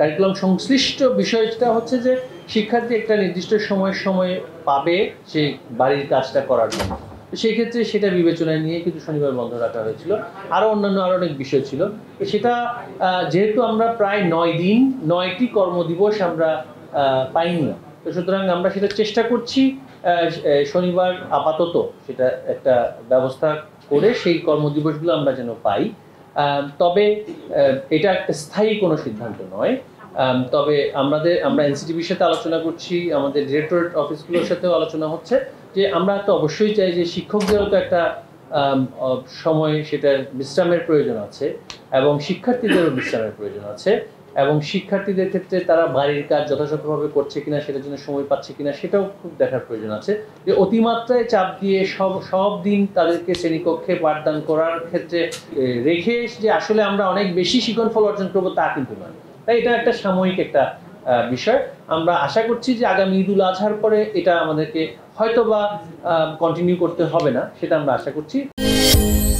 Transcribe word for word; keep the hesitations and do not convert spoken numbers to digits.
Curriculum সংশ্লিষ্ট বিষয়টা হচ্ছে যে শিক্ষার্থী একটা নির্দিষ্ট সময় সময় পাবে সেই বাড়ির কাজটা করার জন্য। সেই ক্ষেত্রে সেটা বিবেচনায় নিয়ে কিন্তু শনিবার বন্ধ রাখা হয়েছিল। আরও অন্যান্য আরও অনেক বিষয় ছিল। সেটা যেহেতু আমরা প্রায় নয় দিন নয়টি কর্মদিবস আমরা পাইনি, তো সুতরাং আমরা সেটা চেষ্টা করছি শনিবার আপাতত সেটা একটা ব্যবস্থা করে সেই কর্মদিবসগুলো আমরা যেন পাই। তবে এটা একটা স্থায়ী কোনো সিদ্ধান্ত নয়। তবে আমাদের আমরা এনসিটিভির সাথে আলোচনা করছি, আমাদের ডিরেক্টরেট অফিসগুলোর সাথেও আলোচনা হচ্ছে যে আমরা তো অবশ্যই চাই যে শিক্ষকদেরও তো একটা সময় সেটা বিশ্রামের প্রয়োজন আছে এবং শিক্ষার্থীদেরও বিশ্রামের প্রয়োজন আছে, এবং শিক্ষার্থীদের ক্ষেত্রে তারা বাড়ির কাজ যথাযথভাবে করছে কিনা, সেটার জন্য সময় পাচ্ছে কিনা, সেটাও খুব দেখার প্রয়োজন আছে। যে অতিমাত্রায় চাপ দিয়ে সব সব দিন তাদেরকে শ্রেণীকক্ষে পাঠদান করার ক্ষেত্রে রেখে যে আসলে আমরা অনেক বেশি শিখন ফল অর্জন করবো তা কিন্তু নয়। তাই এটা একটা সাময়িক একটা বিষয়। আমরা আশা করছি যে আগামী ঈদ উল আজহার পরে এটা আমাদেরকে হয়তো বা কন্টিনিউ করতে হবে না, সেটা আমরা আশা করছি।